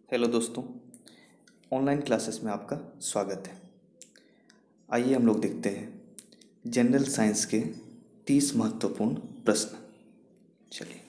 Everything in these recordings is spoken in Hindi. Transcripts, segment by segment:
हेलो दोस्तों, ऑनलाइन क्लासेस में आपका स्वागत है। आइए हम लोग देखते हैं जनरल साइंस के 30 महत्वपूर्ण प्रश्न। चलिए,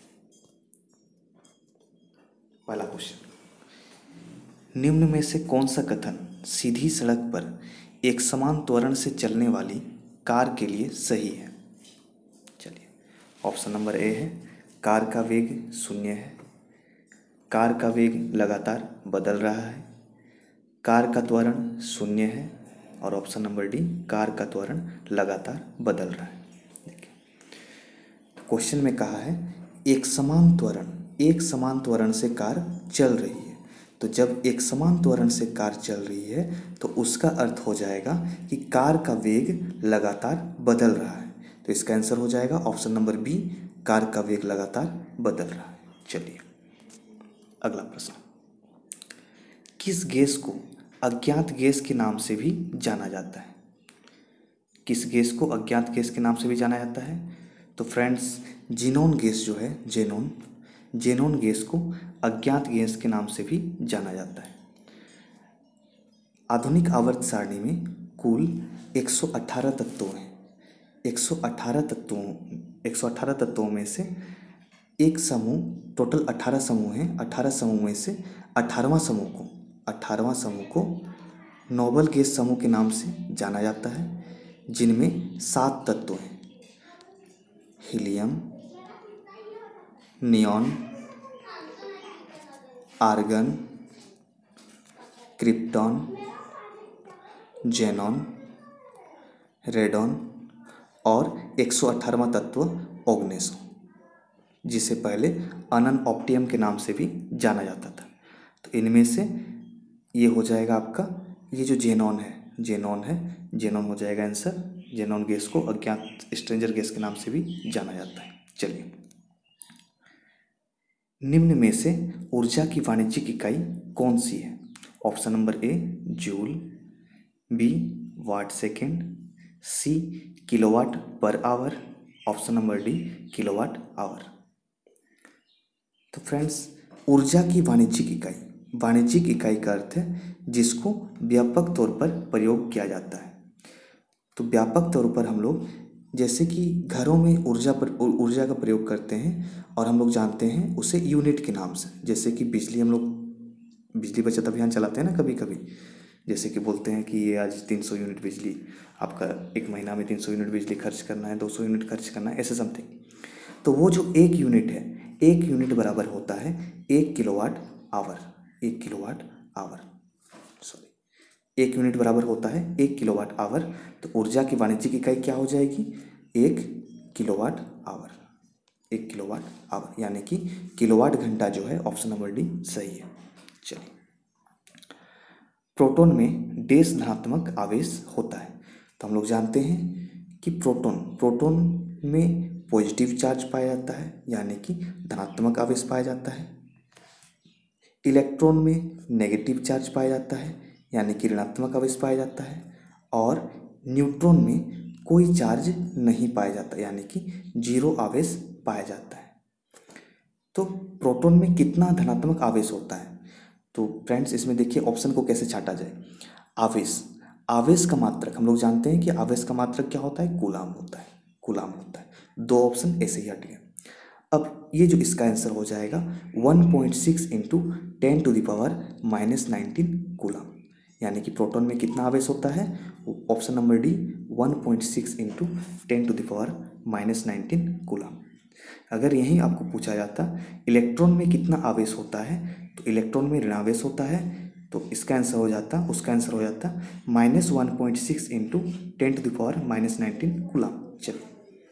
पहला क्वेश्चन, निम्न में से कौन सा कथन सीधी सड़क पर एक समान त्वरण से चलने वाली कार के लिए सही है? चलिए, ऑप्शन नंबर ए है कार का वेग 0 है, कार का वेग लगातार बदल रहा है, कार का त्वरण 0 है, और ऑप्शन नंबर डी कार का त्वरण लगातार बदल रहा है। देखिए, क्वेश्चन में कहा है एक समान त्वरण से कार चल रही है। तो जब एक समान त्वरण से कार चल रही है तो उसका अर्थ हो जाएगा कि कार का वेग लगातार बदल रहा है। तो इसका आंसर हो जाएगा ऑप्शन नंबर बी, कार का वेग लगातार बदल रहा है। चलिए, अगला प्रश्न, किस गैस को अज्ञात गैस के नाम से भी जाना जाता है? किस गैस को अज्ञात गैस के नाम से भी जाना जाता है? तो फ्रेंड्स, जीनोन गैस जो है, जेनोन गैस को अज्ञात गैस के नाम से भी जाना जाता है। आधुनिक आवर्त सारणी में कुल 118 तत्व हैं। 118 तत्वों में से एक समूह, टोटल 18 समूह हैं। 18 समूह में से 18वां समूह को नोबल गैस समूह के नाम से जाना जाता है, जिनमें 7 तत्व हैं: helium, neon, argon, krypton, xenon, radon और 118वां तत्व ओगनेस, जिसे पहले अननऑप्टियम के नाम से भी जाना जाता था। तो इनमें से ये हो जाएगा आपका, ये जो जेनॉन हो जाएगा आंसर। जेनॉन गैस को अज्ञात स्ट्रेंजर गैस के नाम से भी जाना जाता है। चलिए, निम्न में से ऊर्जा की वाणिज्यिक इकाई कौन सी है? Option number A joule, B watt second, C kilowatt per hour, option number D kilowatt hour. तो फ्रेंड्स, ऊर्जा की वाणिज्यिक इकाई का अर्थ है जिसको व्यापक तौर पर प्रयोग किया जाता है। तो व्यापक तौर पर हम लोग जैसे कि घरों में ऊर्जा का प्रयोग करते हैं और हम लोग जानते हैं उसे यूनिट के नाम से। जैसे कि बिजली, हम लोग बिजली बचत अभियान चलाते हैं ना कभी कभी, जैसे कि बोलते हैं कि ये आज 300 यूनिट बिजली, आपका एक महीना में 300 यूनिट बिजली खर्च करना है, 200 यूनिट खर्च करना है, ऐसे समथिंग। तो वो जो एक यूनिट है, एक यूनिट बराबर होता है 1 किलोवाट आवर। 1 यूनिट बराबर होता है 1 किलोवाट आवर। तो ऊर्जा की वाणिज्यिक इकाई क्या हो जाएगी? 1 किलोवाट आवर। 1 किलोवाट आवर यानी कि किलोवाट घंटा जो है, ऑप्शन नंबर डी सही है। चलिए, प्रोटॉन में डैश धनात्मक आवेश होता है। तो हम लोग जानते हैं कि प्रोटॉन में पॉजिटिव चार्ज पाया जाता है, यानी कि धनात्मक आवेश पाया जाता है। इलेक्ट्रॉन में नेगेटिव चार्ज पाया जाता है, यानी कि ऋणात्मक आवेश पाया जाता है। और न्यूट्रॉन में कोई चार्ज नहीं पाया जाता, यानी कि जीरो आवेश पाया जाता है। तो प्रोटॉन में कितना धनात्मक आवेश होता है? तो फ्रेंड्स, इसमें देखिए ऑप्शन को कैसे छाटा जाए। आवेश का मात्रक हम लोग जानते हैं कि आवेश का मात्रक क्या होता है? कूलाम होता है। 2 ऑप्शन ऐसे ही हट गए। अब ये जो इसका आंसर हो जाएगा 1.6 × 10⁻⁻19 कूलाम, यानी कि प्रोटॉन में कितना आवेश होता है? Option number D 1.6 × 10⁻19 coulomb. अगर यही आपको पूछा जाता इलेक्ट्रॉन में कितना आवेश होता है, तो इलेक्ट्रॉन में ऋणावेश होता है, तो उसका आंसर हो जाता -1.6 × 10⁻19 कूलाम। चलिए,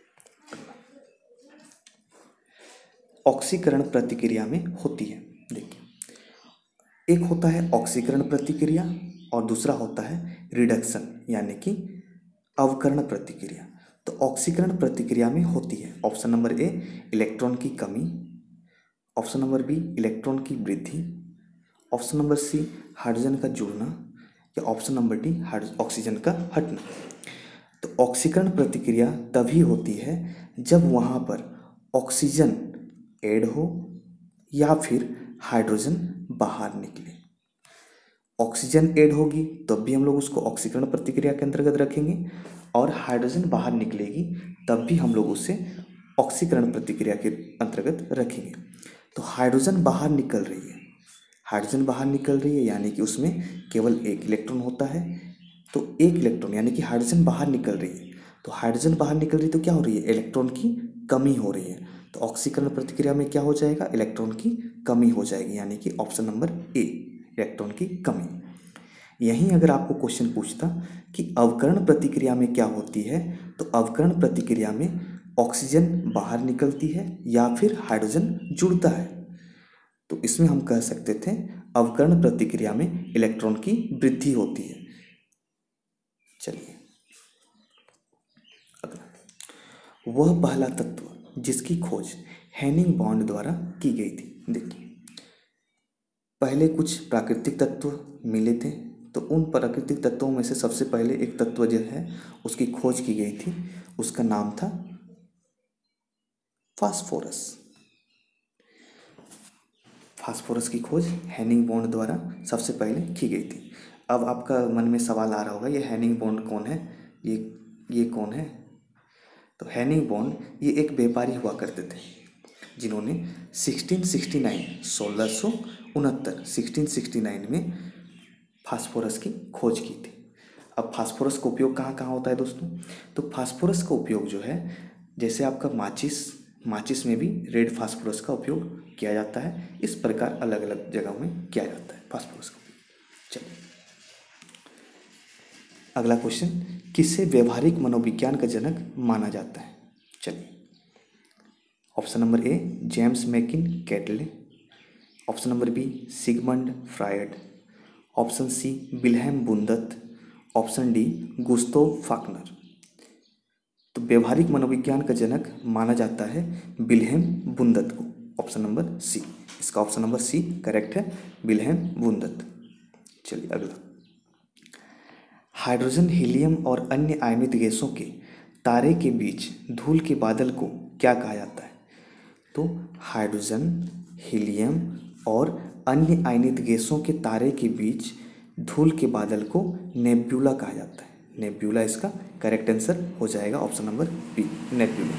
ऑक्सीकरण प्रतिक्रिया में होती है। देखिए, एक होता है ऑक्सीकरण प्रतिक्रिया और दूसरा होता है रिडक्शन, यानी कि अवकरण प्रतिक्रिया। तो ऑक्सीकरण प्रतिक्रिया में होती है ऑप्शन नंबर ए इलेक्ट्रॉन की कमी, ऑप्शन नंबर बी इलेक्ट्रॉन की वृद्धि, ऑप्शन नंबर सी हाइड्रोजन का जुड़ना, या ऑप्शन नंबर डी ऑक्सीजन का हटना। तो ऑक्सीकरण प्रतिक्रिया तभी होती है जब वहाँ पर ऑक्सीजन ऐड हो या फिर हाइड्रोजन बाहर निकले। ऑक्सीजन ऐड होगी तब भी हम लोग उसको ऑक्सीकरण प्रतिक्रिया के अंतर्गत रखेंगे, और हाइड्रोजन बाहर निकलेगी तब भी हम लोग उसे ऑक्सीकरण प्रतिक्रिया के अंतर्गत रखेंगे। तो हाइड्रोजन बाहर निकल रही है, हाइड्रोजन बाहर निकल रही है यानी कि उसमें केवल एक इलेक्ट्रॉन होता है। तो एक इलेक्ट्रॉन यानी कि हाइड्रोजन बाहर निकल रही है, तो हाइड्रोजन बाहर निकल रही है तो क्या हो रही है, इलेक्ट्रॉन की कमी हो रही है। तो ऑक्सीकरण प्रतिक्रिया में क्या हो जाएगा, इलेक्ट्रॉन की कमी हो जाएगी, यानी कि ऑप्शन नंबर ए, इलेक्ट्रॉन की कमी। यहीं अगर आपको क्वेश्चन पूछता कि अवकरण प्रतिक्रिया में क्या होती है, तो अवकरण प्रतिक्रिया में ऑक्सीजन बाहर निकलती है या फिर हाइड्रोजन जुड़ता है, तो इसमें हम कह सकते थे अवकरण प्रतिक्रिया में इलेक्ट्रॉन की वृद्धि होती है। चलिए अगला, वह पहला तत्व जिसकी खोज हैनिंग बॉन्ड द्वारा की गई थी। देखिए पहले कुछ प्राकृतिक तत्व मिले थे, तो उन प्राकृतिक तत्वों में से सबसे पहले एक तत्व जो है उसकी खोज की गई थी, उसका नाम था फास्फोरस। फास्फोरस की खोज हैनिंग बॉन्ड द्वारा सबसे पहले की गई थी। अब आपका मन में सवाल आ रहा होगा ये हैनिंग बॉन्ड कौन है, ये कौन है। तो हैनिंग बॉन्ड ये एक व्यापारी हुआ करते थे जिन्होंने 1669 में फास्फोरस की खोज की थी। अब फास्फोरस का उपयोग कहाँ कहाँ होता है दोस्तों, तो फास्फोरस का उपयोग जो है जैसे आपका माचिस में भी रेड फास्फोरस का उपयोग किया जाता है, इस प्रकार अलग अलग जगहों में किया जाता है फास्फोरस का। चलिए अगला क्वेश्चन, किसे व्यवहारिक मनोविज्ञान का जनक माना जाता है। चलिए option number A James McKeen Cattell, option number B Sigmund Freud, option C Wilhelm Wundt, option D Gustav Fechner. तो व्यवहारिक मनोविज्ञान का जनक माना जाता है विल्हेम बुंदत को, ऑप्शन नंबर सी, इसका ऑप्शन नंबर सी करेक्ट है, विल्हेम बुंदत। चलिए अगला, हाइड्रोजन हीलियम और अन्य आयनित गैसों के तारे के बीच धूल के बादल को क्या कहा जाता है। तो हाइड्रोजन हीलियम और अन्य आयनित गैसों के तारे के बीच धूल के बादल को नेब्यूला कहा जाता है। नेब्यूला इसका करेक्ट आंसर हो जाएगा, ऑप्शन नंबर बी नेब्यूला।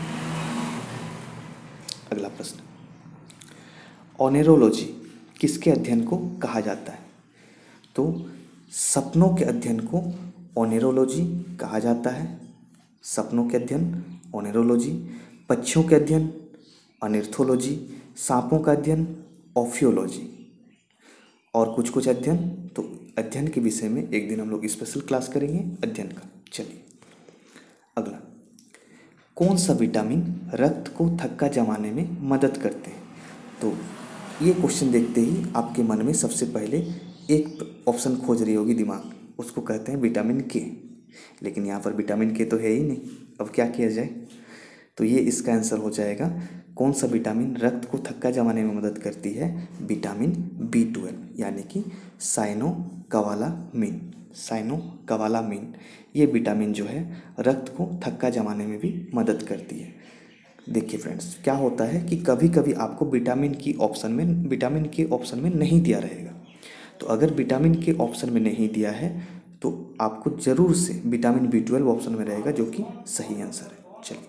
अगला प्रश्न, ओनेरोलॉजी किसके अध्ययन को कहा जाता है। तो सपनों के अध्ययन को ओनेरोलॉजी कहा जाता है, सपनों के अध्ययन ओनेरोलॉजी, पक्षियों के अध्ययन अनिर्थोलॉजी, सांपों का अध्ययन ऑफियोलॉजी, और कुछ कुछ अध्ययन, तो अध्ययन के विषय में एक दिन हम लोग स्पेशल क्लास करेंगे अध्ययन का। चलिए अगला, कौन सा विटामिन रक्त को थक्का जमाने में मदद करते हैं। तो ये क्वेश्चन देखते ही आपके मन में सबसे पहले एक ऑप्शन खोज रही होगी दिमाग, उसको कहते हैं विटामिन के, लेकिन यहाँ पर विटामिन के तो है ही नहीं, अब क्या किया जाए। तो ये इसका आंसर हो जाएगा, कौन सा विटामिन रक्त को थक्का जमाने में मदद करती है, विटामिन B12 यानी कि साइनोकोबालामिन। साइनोकोबालामिन ये विटामिन जो है रक्त को थक्का जमाने में भी मदद करती है। देखिए फ्रेंड्स, क्या होता है कि कभी कभी आपको विटामिन के ऑप्शन में नहीं दिया रहेगा, तो अगर विटामिन के ऑप्शन में नहीं दिया है तो आपको जरूर से विटामिन B12 ऑप्शन में रहेगा, जो कि सही आंसर है। चलिए,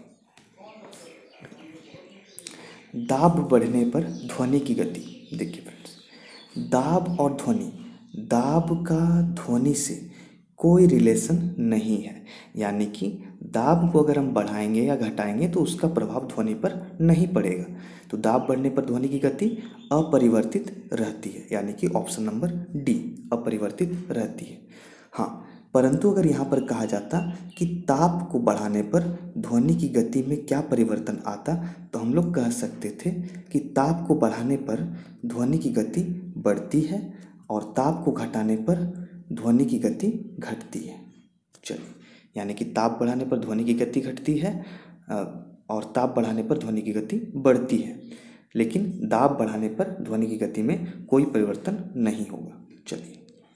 दाब बढ़ने पर ध्वनि की गति। देखिए फ्रेंड्स, दाब और ध्वनि, दाब का ध्वनि से कोई रिलेशन नहीं है, यानी कि दाब को अगर हम बढ़ाएंगे या घटाएंगे तो उसका प्रभाव ध्वनि पर नहीं पड़ेगा। तो दाब बढ़ने पर ध्वनि की गति अपरिवर्तित रहती है, यानी कि ऑप्शन नंबर डी अपरिवर्तित रहती है। हाँ, परंतु अगर यहाँ पर कहा जाता कि ताप को बढ़ाने पर ध्वनि की गति में क्या परिवर्तन आता, तो हम लोग कह सकते थे कि ताप को बढ़ाने पर ध्वनि की गति बढ़ती है और ताप को घटाने पर ध्वनि की गति घटती है। चलिए, यानी कि ताप बढ़ाने पर ध्वनि की गति घटती है और ताप बढ़ाने पर ध्वनि की गति बढ़ती है, लेकिन दाब बढ़ाने पर ध्वनि की गति में कोई परिवर्तन नहीं होगा। चलिए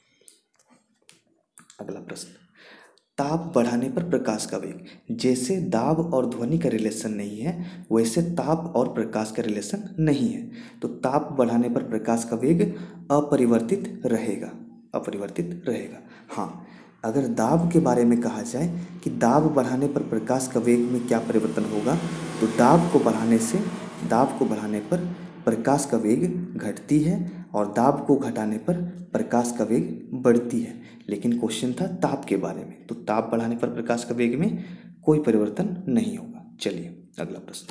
अगला प्रश्न, ताप बढ़ाने पर प्रकाश का वेग। जैसे दाब और ध्वनि का रिलेशन नहीं है, वैसे ताप और प्रकाश का रिलेशन नहीं है, तो ताप बढ़ाने पर प्रकाश का वेग अपरिवर्तित रहेगा। अपरिवर्तित रहेगा। हाँ, अगर दाब के बारे में कहा जाए कि दाब बढ़ाने पर प्रकाश का वेग में क्या परिवर्तन होगा, तो दाब को बढ़ाने पर प्रकाश का वेग घटती है और दाब को घटाने पर प्रकाश का वेग बढ़ती है। लेकिन क्वेश्चन था ताप के बारे में, तो ताप बढ़ाने पर प्रकाश का वेग में कोई परिवर्तन नहीं होगा। चलिए अगला प्रश्न,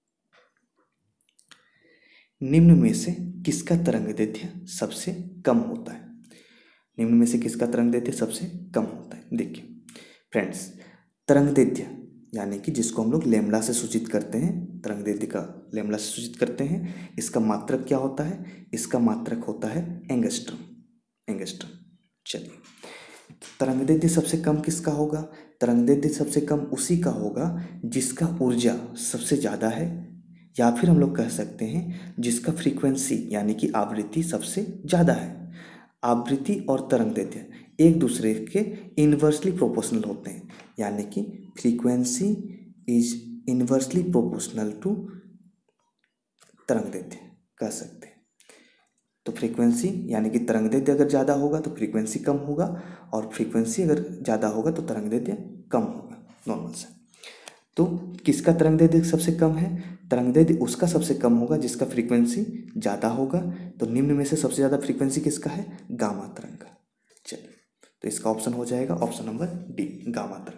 निम्न में से किसका तरंगदैर्ध्य सबसे कम होता है? निम्न में से किसका तरंगदैर्ध्य सबसे कम होता है? देखिए फ्रेंड्स, तरंगदैर्ध्य यानी कि जिसको हम लोग लैम्ब्डा से सूचित करते हैं, तरंगदैर्ध्य का लैम्ब्डा से सूचित करते हैं, इसका मात्रक क्या होता है? इसका मात्रक होता है एंगस्ट्रॉम। चलिए, तरंगदैर्ध्य सबसे कम किसका होगा? तरंगदैर्ध्य सबसे कम उसी का होगा जिसका ऊर्जा सबसे ज़्यादा है, या फिर हम लोग कह सकते हैं जिसका फ्रीक्वेंसी यानी कि आवृत्ति सबसे ज़्यादा है। आवृत्ति और तरंगदैर्ध्य एक दूसरे के इन्वर्सली प्रोपोर्शनल होते हैं, यानी कि frequency is inversely proportional to तरंगदैर्ध्य कह सकते हैं। तो फ्रीक्वेंसी यानी कि तरंगदैर्ध्य अगर ज़्यादा होगा तो फ्रीक्वेंसी कम होगा, और फ्रीक्वेंसी अगर ज़्यादा होगा तो तरंगदैर्ध्य कम होगा, नॉर्मल से। तो किसका तरंगदैर्ध्य सबसे कम है? तरंगदैर्ध्य उसका सबसे कम होगा जिसका फ्रीक्वेंसी ज़्यादा होगा। तो निम्न में से सबसे ज़्यादा फ्रीक्वेंसी किसका है? गामा तरंग का। चलिए, तो इसका ऑप्शन हो जाएगा ऑप्शन नंबर डी, गामा तरंग।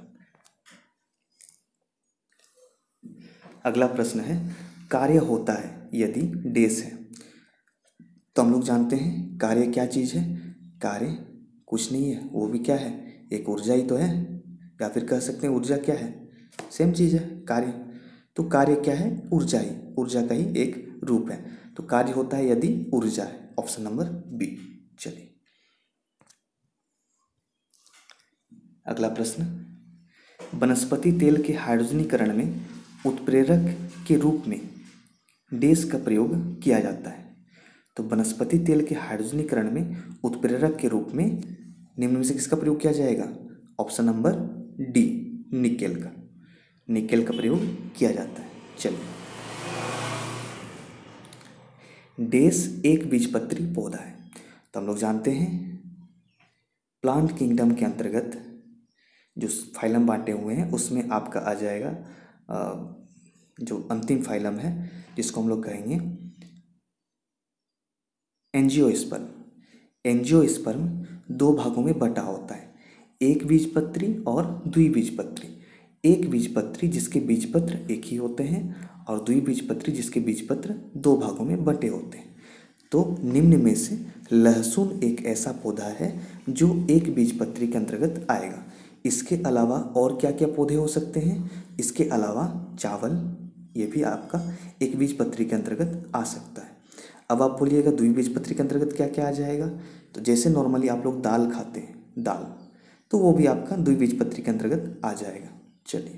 अगला प्रश्न है, कार्य होता है यदि डैश है। तो हम लोग जानते हैं कार्य क्या चीज़ है? कार्य कुछ नहीं है, वो भी क्या है? एक ऊर्जा ही तो है, या फिर कह सकते हैं ऊर्जा क्या है? सेम चीज़ है कार्य। तो कार्य क्या है? ऊर्जा ही, ऊर्जा का ही एक रूप है। तो कार्य होता है यदि ऊर्जा है, ऑप्शन नंबर बी। चलिए अगला प्रश्न, वनस्पति तेल के हाइड्रोजनीकरण में उत्प्रेरक के रूप में डैश का प्रयोग किया जाता है। तो वनस्पति तेल के हाइड्रोजनीकरण में उत्प्रेरक के रूप में निम्न में से किसका प्रयोग किया जाएगा? ऑप्शन नंबर डी, निकेल का। निकेल का प्रयोग किया जाता है। चलिए, डैश एक बीजपत्री पौधा है। तो हम लोग जानते हैं प्लांट किंगडम के अंतर्गत जो फाइलम बांटे हुए हैं उसमें आपका आ जाएगा जो अंतिम फाइलम है जिसको हम लोग कहेंगे एंजियोस्पर्म। एंजियोस्पर्म दो भागों में बटा होता है, एक बीजपत्री और द्विबीजपत्री। एक बीजपत्री जिसके बीजपत्र एक ही होते हैं और द्विबीजपत्री जिसके बीजपत्र दो भागों में बटे होते हैं। तो निम्न में से लहसुन एक ऐसा पौधा है जो एक बीजपत्री के अंतर्गत आएगा। इसके अलावा और क्या क्या पौधे हो सकते हैं? इसके अलावा चावल, ये भी आपका एक बीजपत्री के अंतर्गत आ सकता है। अब आप बोलिएगा द्विबीजपत्री के अंतर्गत क्या क्या आ जाएगा? तो जैसे नॉर्मली आप लोग दाल खाते हैं, दाल, तो वो भी आपका द्विबीजपत्री के अंतर्गत आ जाएगा। चलिए,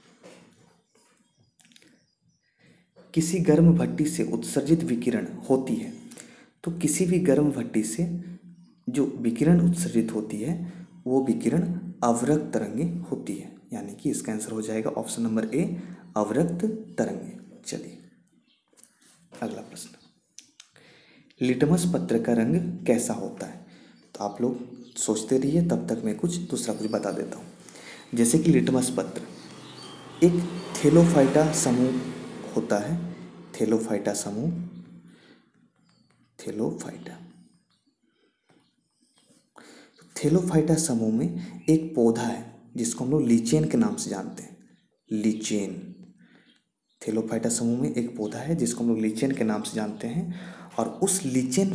किसी गर्म भट्टी से उत्सर्जित विकिरण होती है। तो किसी भी गर्म भट्टी से जो विकिरण उत्सर्जित होती है वो विकिरण अवरक्त तरंगे होती है, यानी कि इसका आंसर हो जाएगा ऑप्शन नंबर ए, अवरक्त तरंगे। चलिए अगला प्रश्न, लिटमस पत्र का रंग कैसा होता है? तो आप लोग सोचते रहिए, तब तक मैं दूसरा कुछ बता देता हूँ। जैसे कि लिटमस पत्र एक थैलोफाइटा समूह होता है, थैलोफाइटा समूह, थैलोफाइटा समूह में एक पौधा है जिसको हम लोग लीचेन के नाम से जानते हैं, लीचेन। थैलोफाइटा समूह में एक पौधा है जिसको हम लोग लीचेन के नाम से जानते हैं, और उस लीचेन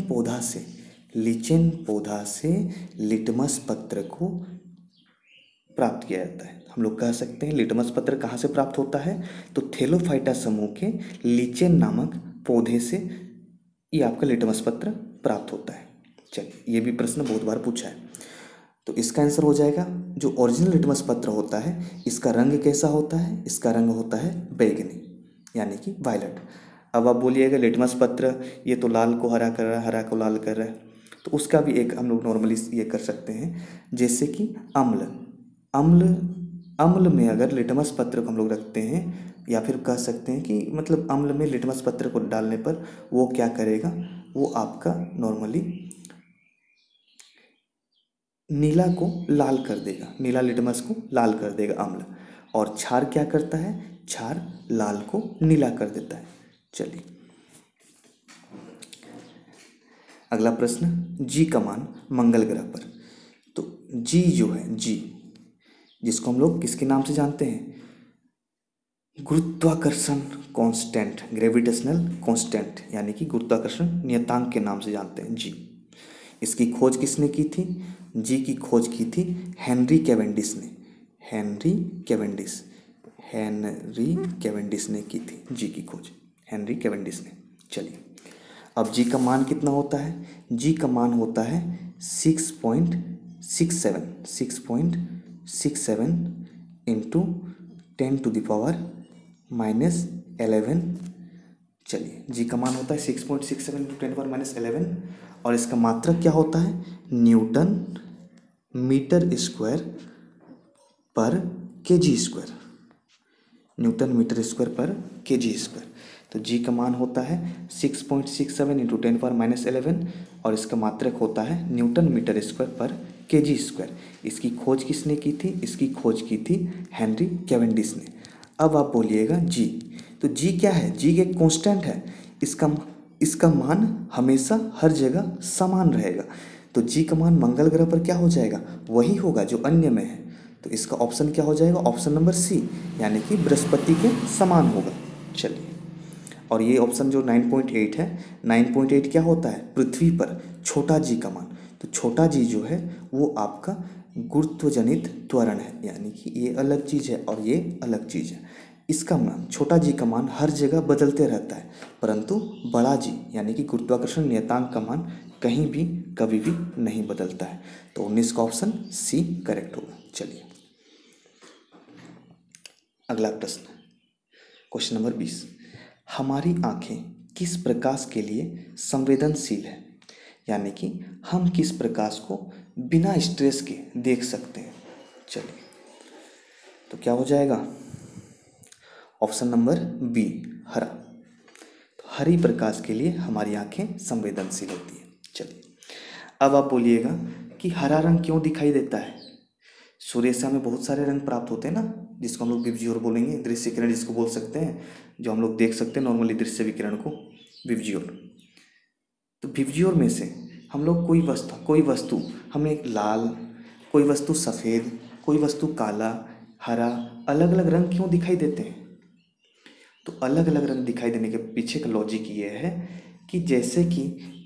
पौधा से लिटमस पत्र को प्राप्त किया जाता है। हम लोग कह सकते हैं लिटमस पत्र कहाँ से प्राप्त होता है? तो थैलोफाइटा समूह के लीचेन नामक पौधे से ये आपका लिटमस पत्र प्राप्त होता है। चलिए, ये भी प्रश्न बहुत बार पूछा है, तो इसका आंसर हो जाएगा जो ओरिजिनल लिटमस पत्र होता है इसका रंग कैसा होता है? इसका रंग होता है बैगनी, यानी कि वायलेट। अब आप बोलिएगा लिटमस पत्र ये तो लाल को हरा कर रहा है, हरा को लाल कर रहा है, तो उसका भी एक हम लोग नॉर्मली ये कर सकते हैं, जैसे कि अम्ल में अगर लिटमस पत्र को हम लोग रखते हैं, या फिर कह सकते हैं कि मतलब अम्ल में लिटमस पत्र को डालने पर वो क्या करेगा? वो आपका नॉर्मली नीला को लाल कर देगा, नीला लिटमस को लाल कर देगा अम्ल, और क्षार क्या करता है, क्षार लाल को नीला कर देता है। चलिए अगला प्रश्न, जी का मान मंगल ग्रह पर। तो जी जो है, जी जिसको हम लोग किसके नाम से जानते हैं, गुरुत्वाकर्षण कांस्टेंट, ग्रेविटेशनल कांस्टेंट, यानी कि गुरुत्वाकर्षण नियतांक के नाम से जानते हैं जी। इसकी खोज किसने की थी, जी की खोज की थी हेनरी कैवेंडिश ने, हेनरी कैवेंडिश, हेनरी कैवेंडिश ने की थी जी की खोज, हेनरी कैवेंडिश ने। चलिए अब जी का मान कितना होता है, जी का मान होता है 6.67 इंटू 10⁻⁻11। चलिए जी का मान होता है 6.67 इंटू 10⁻⁻11, और इसका मात्रक क्या होता है, newton metre square per kg square, newton metre square per kg square. तो जी का मान होता है 6.67 इंटू 10⁻⁻11, और इसका मात्रक होता है newton metre square per kg square. इसकी खोज किसने की थी, इसकी खोज की थी हेनरी कैवेंडिश ने। अब आप बोलिएगा जी, तो जी क्या है, जी एक कांस्टेंट है, इसका मान हमेशा हर जगह समान रहेगा। तो जी का मान मंगल ग्रह पर क्या हो जाएगा, वही होगा जो अन्य में है। तो इसका ऑप्शन क्या हो जाएगा, ऑप्शन नंबर सी, यानी कि बृहस्पति के समान होगा। चलिए और ये ऑप्शन जो 9.8 है, 9.8 क्या होता है, पृथ्वी पर छोटा जी का मान। तो छोटा जी जो है वो आपका गुरुत्वजनित त्वरण है, यानी कि ये अलग चीज़ है और ये अलग चीज़ है। इसका मान, छोटा जी का मान हर जगह बदलते रहता है, परंतु बड़ा जी यानी कि गुरुत्वाकर्षण नियतांक का मान कहीं भी कभी भी नहीं बदलता है। तो 19 का ऑप्शन सी करेक्ट होगा। चलिए अगला प्रश्न, क्वेश्चन नंबर 20, हमारी आंखें किस प्रकाश के लिए संवेदनशील है, यानी कि हम किस प्रकाश को बिना स्ट्रेस के देख सकते हैं। चलिए तो क्या हो जाएगा, ऑप्शन नंबर बी, हरा। तो हरी प्रकाश के लिए हमारी आंखें संवेदनशील होती है। चलिए अब आप बोलिएगा कि हरा रंग क्यों दिखाई देता है। सूर्य से हमें बहुत सारे रंग प्राप्त होते हैं ना, जिसको हम लोग विबजियोर बोलेंगे, दृश्य किरण जिसको बोल सकते हैं, जो हम लोग देख सकते हैं नॉर्मली दृश्य विकिरण को, विबजियोर। तो विबजियोर में से हम लोग कोई वस्तु हमें लाल, कोई वस्तु सफ़ेद, कोई वस्तु काला, हरा, अलग अलग रंग क्यों दिखाई देते हैं। तो अलग अलग रंग दिखाई देने के पीछे का लॉजिक ये है कि जैसे कि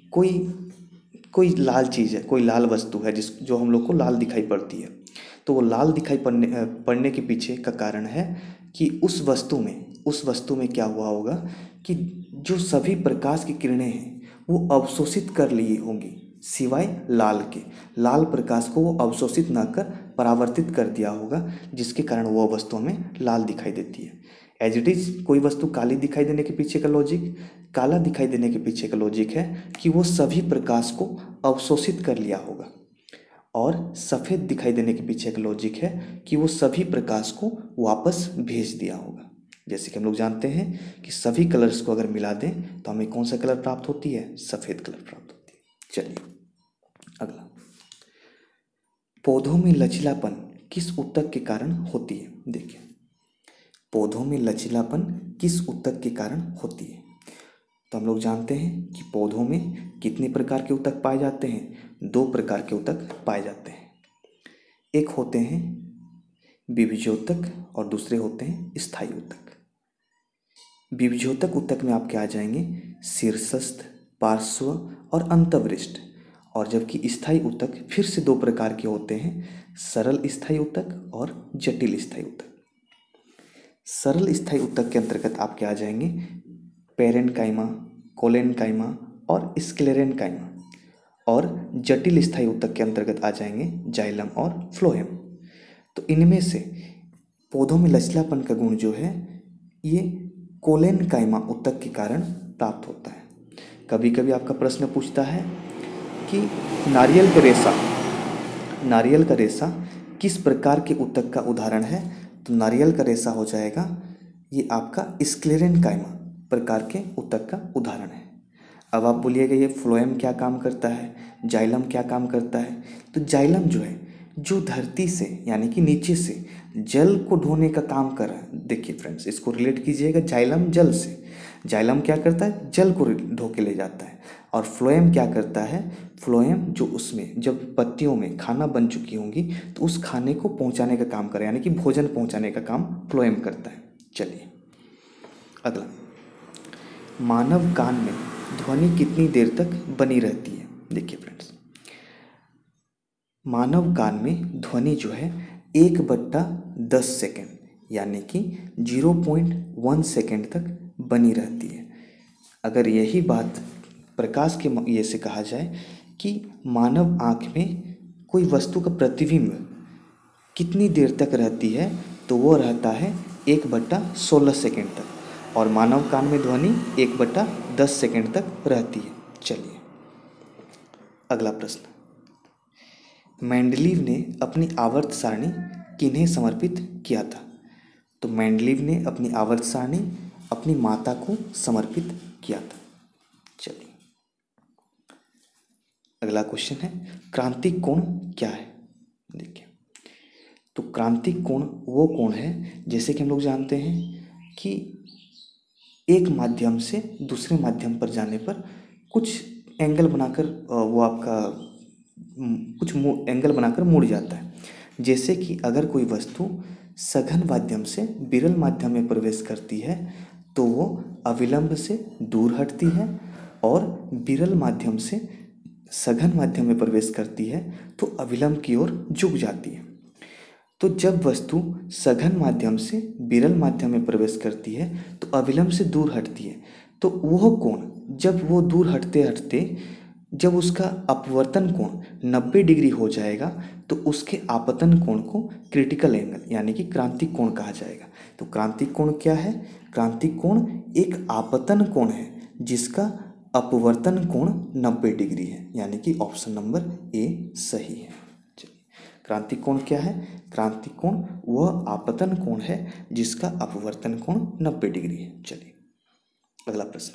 कोई लाल चीज़ है, कोई लाल वस्तु है जो हम लोग को लाल दिखाई पड़ती है, तो वो लाल दिखाई पड़ने के पीछे का कारण है कि उस वस्तु में क्या हुआ होगा कि जो सभी प्रकाश की किरणें हैं वो अवशोषित कर ली होंगी, सिवाय लाल के। लाल प्रकाश को वो अवशोषित ना कर परावर्तित कर दिया होगा, जिसके कारण वो वस्तु हमें लाल दिखाई देती है। एज इट इज कोई वस्तु काली दिखाई देने के पीछे का लॉजिक, काला दिखाई देने के पीछे का लॉजिक है कि वो सभी प्रकाश को अवशोषित कर लिया होगा, और सफ़ेद दिखाई देने के पीछे का लॉजिक है कि वो सभी प्रकाश को वापस भेज दिया होगा। जैसे कि हम लोग जानते हैं कि सभी कलर्स को अगर मिला दें तो हमें कौन सा कलर प्राप्त होती है, सफ़ेद कलर प्राप्त होती है। चलिए अगला, पौधों में लचीलापन किस ऊतक के कारण होती है। देखिए पौधों में लचीलापन किस ऊतक के कारण होती है। तो हम लोग जानते हैं कि पौधों में कितने प्रकार के ऊतक पाए जाते हैं, 2 प्रकार के ऊतक पाए जाते हैं। एक होते हैं विभज्योतक और दूसरे होते हैं स्थायी ऊतक। विभज्योतक ऊतक में आपके आ जाएंगे शीर्षस्थ, पार्श्व और अंतःवृष्ट, और जबकि स्थायी ऊतक फिर से 2 प्रकार के होते हैं, सरल स्थायी ऊतक और जटिल स्थायी ऊतक। सरल स्थायी ऊतक के अंतर्गत आपके आ जाएंगे पेरेन्काइमा, कोलेनकाइमा और स्क्लेरेन्काइमा, और जटिल स्थायी ऊतक के अंतर्गत आ जाएंगे जाइलम और फ्लोएम। तो इनमें से पौधों में लचीलापन का गुण जो है ये कोलेनकाइमा ऊतक के कारण प्राप्त होता है। कभी कभी आपका प्रश्न पूछता है कि नारियल का रेशा किस प्रकार के ऊतक का उदाहरण है। तो नारियल का रेशा हो जाएगा ये आपका स्क्लेरेन्काइमा प्रकार के ऊतक का उदाहरण है। अब आप बोलिएगा ये फ्लोएम क्या काम करता है, जाइलम क्या काम करता है। तो जाइलम जो है जो धरती से यानी कि नीचे से जल को ढोने का काम कर रहा है। देखिए फ्रेंड्स, इसको रिलेट कीजिएगा जाइलम जल से। जाइलम क्या करता है? जल को ढो के ले जाता है। और फ्लोएम क्या करता है? फ्लोएम जो उसमें जब पत्तियों में खाना बन चुकी होंगी तो उस खाने को पहुंचाने का काम करे, यानी कि भोजन पहुंचाने का काम फ्लोएम करता है। चलिए अगला, मानव कान में ध्वनि कितनी देर तक बनी रहती है? देखिए फ्रेंड्स, मानव कान में ध्वनि जो है 1/10 सेकेंड यानी कि 0.1 सेकेंड तक बनी रहती है। अगर यही बात प्रकाश के ये से कहा जाए कि मानव आँख में कोई वस्तु का प्रतिबिंब कितनी देर तक रहती है, तो वो रहता है 1/16 सेकेंड तक, और मानव कान में ध्वनि 1/10 सेकेंड तक रहती है। चलिए अगला प्रश्न, मेंडलीव ने अपनी आवर्त सारणी किन्हें समर्पित किया था? तो मेंडलीव ने अपनी आवर्त सारणी अपनी माता को समर्पित किया था। चलिए अगला क्वेश्चन है, क्रांतिक कोण क्या है? देखिए, तो क्रांतिक कोण वो कोण है, जैसे कि हम लोग जानते हैं कि एक माध्यम से दूसरे माध्यम पर जाने पर कुछ एंगल बनाकर वो आपका कुछ एंगल बनाकर मुड़ जाता है। जैसे कि अगर कोई वस्तु सघन माध्यम से विरल माध्यम में प्रवेश करती है तो वो अविलंब से दूर हटती है, और विरल माध्यम से सघन माध्यम में प्रवेश करती है तो अविलंब की ओर झुक जाती है। तो जब वस्तु सघन माध्यम से विरल माध्यम में प्रवेश करती है तो अविलंब से दूर हटती है, तो वह कोण जब वो दूर हटते हटते जब उसका अपवर्तन कोण 90 डिग्री हो जाएगा तो उसके आपतन कोण को क्रिटिकल एंगल यानी कि क्रांतिक कोण कहा जाएगा। तो क्रांतिक कोण क्या है? क्रांतिक कोण एक आपतन कोण है जिसका अपवर्तन कोण 90 डिग्री है, यानी कि ऑप्शन नंबर ए सही है। चलिए, क्रांतिक कोण क्या है? क्रांतिक कोण वह आपतन कोण है जिसका अपवर्तन कोण 90 डिग्री है। चलिए अगला प्रश्न,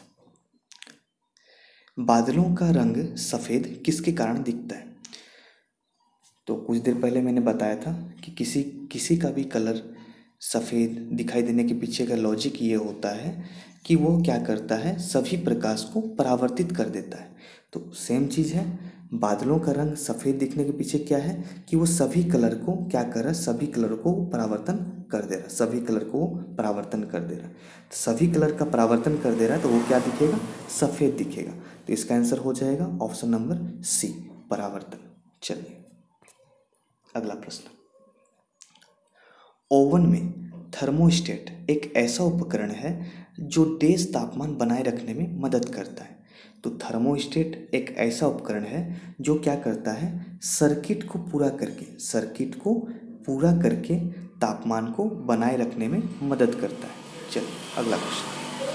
बादलों का रंग सफ़ेद किसके कारण दिखता है? तो कुछ देर पहले मैंने बताया था कि किसी का भी कलर सफ़ेद दिखाई देने के पीछे का लॉजिक ये होता है कि वो क्या करता है, सभी प्रकाश को परावर्तित कर देता है। तो सेम चीज़ है, बादलों का रंग सफ़ेद दिखने के पीछे क्या है कि वो सभी कलर को क्या कर रहा है, सभी कलर को परावर्तन कर दे रहा है, सभी कलर को परावर्तन कर दे रहा है। तो सभी कलर का परावर्तन कर दे रहा है तो वो क्या दिखेगा? सफ़ेद दिखेगा। तो इसका आंसर हो जाएगा ऑप्शन नंबर सी, परावर्तन। चलिए अगला प्रश्न, ओवन में थर्मोस्टेट एक ऐसा उपकरण है जो देश तापमान बनाए रखने में मदद करता है। तो थर्मोस्टेट एक ऐसा उपकरण है जो क्या करता है, सर्किट को पूरा करके तापमान को बनाए रखने में मदद करता है। चलिए अगला क्वेश्चन,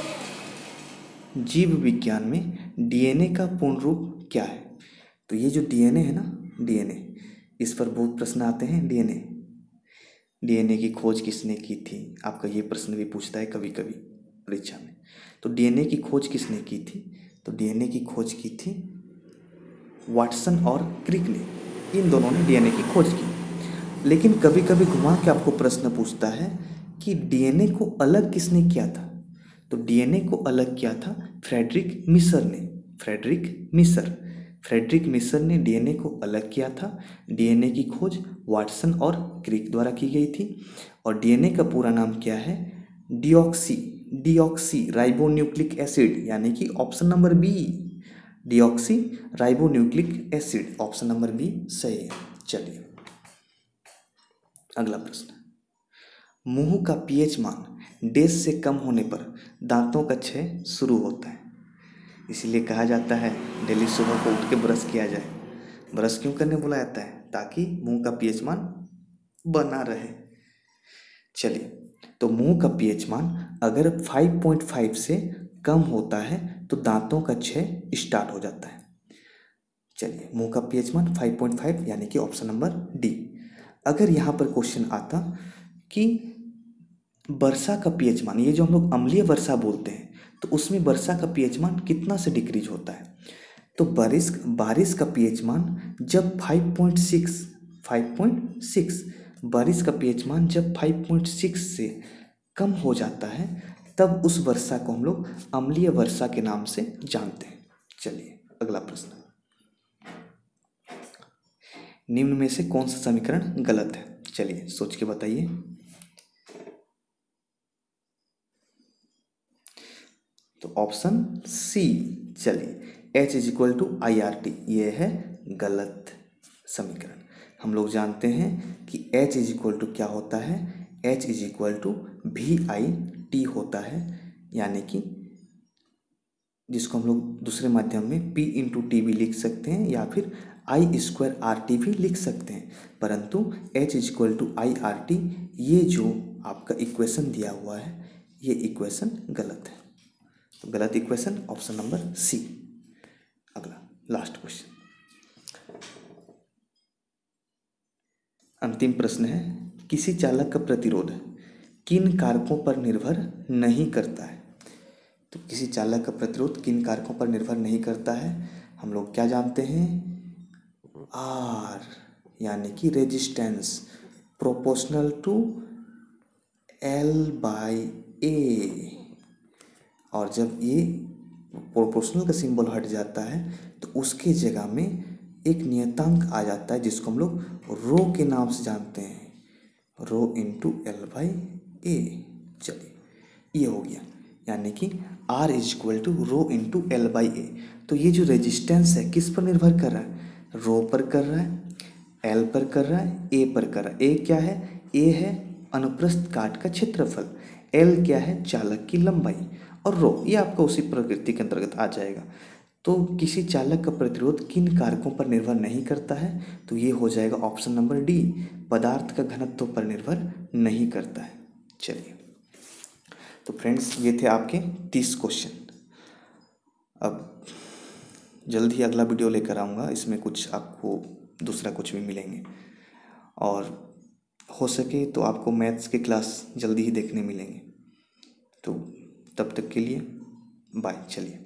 जीव विज्ञान में डीएनए का पूर्ण रूप क्या है? तो ये जो डीएनए है ना, डीएनए, इस पर बहुत प्रश्न आते हैं। डीएनए की खोज किसने की थी? आपका ये प्रश्न भी पूछता है कभी कभी परीक्षा में। तो डीएनए की खोज किसने की थी? तो डीएनए की खोज की थी वाटसन और क्रिक ने, इन दोनों ने डीएनए की खोज की। लेकिन कभी कभी घुमा के आपको प्रश्न पूछता है कि डीएनए को अलग किसने किया था? तो डीएनए को अलग किया था फ्रेडरिक मिसर ने। फ्रेडरिक मिसर ने डीएनए को अलग किया था। डीएनए की खोज वाटसन और क्रिक द्वारा की गई थी। और डीएनए का पूरा नाम क्या है? डीऑक्सी राइबोन्यूक्लिक एसिड, यानी कि option number B, deoxyribonucleic acid, option number B सही है। चलिए अगला प्रश्न, मुंह का पीएच मान डैश से कम होने पर दांतों का क्षय शुरू होता है। इसीलिए कहा जाता है डेली सुबह को उठ के ब्रश किया जाए। ब्रश क्यों करने बोला जाता है? ताकि मुंह का पीएच मान बना रहे। चलिए, तो मुंह का पीएच मान अगर 5.5 से कम होता है तो दांतों का क्षय स्टार्ट हो जाता है। चलिए, मुंह का पीएच मान 5.5 यानी कि ऑप्शन नंबर डी। अगर यहाँ पर क्वेश्चन आता कि वर्षा का पीएच मान, ये जो हम लोग अम्लीय वर्षा बोलते हैं, तो उसमें वर्षा का पीएच मान कितना से डिक्रीज होता है? तो बारिश का पीएच मान जब 5.6। बारिश का pH मान जब 5.6 से कम हो जाता है तब उस वर्षा को हम लोग अम्लीय वर्षा के नाम से जानते हैं। चलिए अगला प्रश्न, निम्न में से कौन सा समीकरण गलत है? चलिए सोच के बताइए। तो ऑप्शन सी, चलिए H=IRT, ये है गलत समीकरण। हम लोग जानते हैं कि H क्या होता है, H=VIT होता है, यानी कि जिसको हम लोग दूसरे माध्यम में P×T भी लिख सकते हैं या फिर I²RT भी लिख सकते हैं, परंतु H=IRT ये जो आपका इक्वेशन दिया हुआ है ये इक्वेशन गलत है। तो गलत इक्वेशन ऑप्शन नंबर सी। अगला लास्ट क्वेश्चन, अंतिम प्रश्न है, किसी चालक का प्रतिरोध किन कारकों पर निर्भर नहीं करता है? तो किसी चालक का प्रतिरोध किन कारकों पर निर्भर नहीं करता है? हम लोग क्या जानते हैं, आर, यानी कि रेजिस्टेंस प्रोपोर्शनल टू L/A। और जब ये प्रोपोर्शनल का सिंबल हट जाता है तो उसके जगह में एक नियतांक आ जाता है जिसको हम लोग रो के नाम से जानते हैं, ρ×L/A। चलिए ये हो गया, यानी कि R=ρ×L/A। तो ये जो रेजिस्टेंस है किस पर निर्भर कर रहा है, रो पर कर रहा है, एल पर कर रहा है, ए पर कर रहा है। ए क्या है, ए है अनुप्रस्थ काट का क्षेत्रफल, एल क्या है चालक की लंबाई, और रो ये आपका उसी प्रकृति के अंतर्गत आ जाएगा। तो किसी चालक का प्रतिरोध किन कारकों पर निर्भर नहीं करता है, तो ये हो जाएगा ऑप्शन नंबर डी, पदार्थ का घनत्व पर निर्भर नहीं करता है। चलिए तो फ्रेंड्स ये थे आपके 30 क्वेश्चन। अब जल्द ही अगला वीडियो लेकर आऊँगा, इसमें कुछ आपको दूसरा कुछ भी मिलेंगे, और हो सके तो आपको मैथ्स के क्लास जल्दी ही देखने मिलेंगे। तो तब तक के लिए बाय। चलिए।